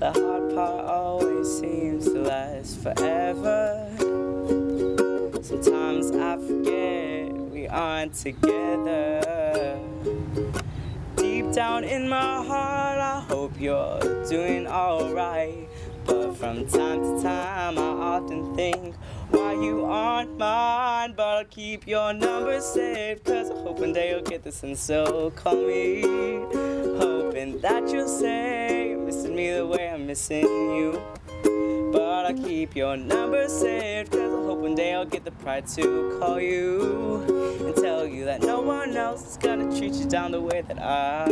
The hard part always seems to last forever. Sometimes I forget we aren't together. Deep down in my heart, I hope you're doing alright. But from time to time, I often think why you aren't mine. But I'll keep your number saved, cause I hope one day you'll get this and so call me. Hoping that you'll say you're missing me the way I'm missing you. But I'll keep your number saved, cause I hope one day I'll get the pride to call you and tell you that no one else is gonna treat you down the way that I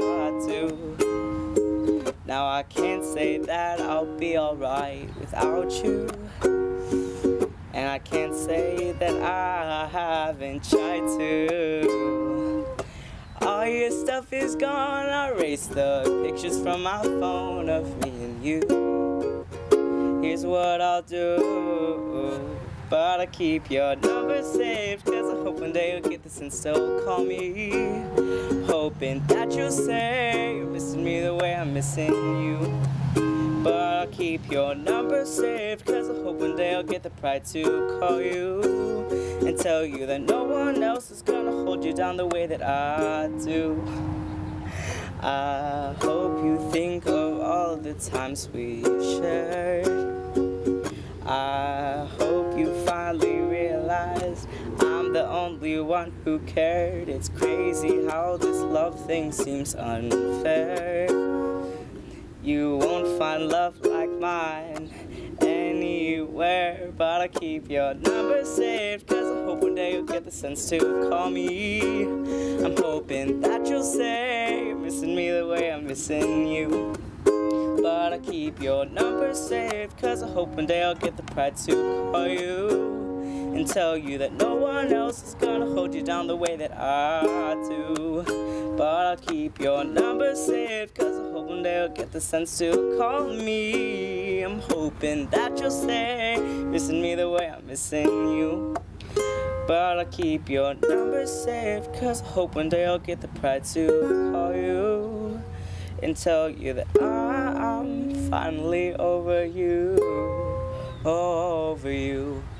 do. Now I can't say that I'll be alright without you, and I can't say that I haven't tried to. All your stuff is gone, I erased the pictures from my phone of me and you. Here's what I'll do, but I'll keep your number saved, cause I hope one day you'll get this and still call me. Hoping that you'll say you're missing me the way I'm missing you. But I'll keep your number saved, cause I hope one day I'll get the pride to call you and tell you that no one else is gonna hold you down the way that I do. I hope you think of all the times we shared. I hope you finally realize I'm the only one who cared. It's crazy how this love thing seems unfair. You won't find love like mine anywhere. But I'll keep your number saved, cause I hope one day you'll get the sense to call me. I'm hoping that you'll say you're missing me the way I'm missing you. But I'll keep your number saved, cause I hope one day I'll get the pride to call you and tell you that no one else is gonna hold you down the way that I do. But I'll keep your number saved, cause I hope one day I'll get the sense to call me. I'm hoping that you'll say missing me the way I'm missing you. But I'll keep your number saved, cause I hope one day I'll get the pride to call you and tell you that I'm finally over you, over you.